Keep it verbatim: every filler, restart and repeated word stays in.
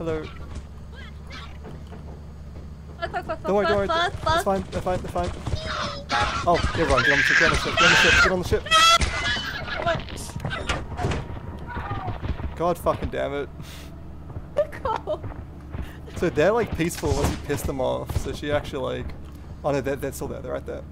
Hello. Fuck, fuck, fuck, Don't worry, don't worry. fuck, fuck, It's fine, they're fine, they're fine. Oh, everyone, get on the ship, get on the ship, get on the ship, get on the ship. God fucking damn it. Go. So they're like peaceful once you piss them off. So she actually like, oh no, they're, they're still there. They're right there.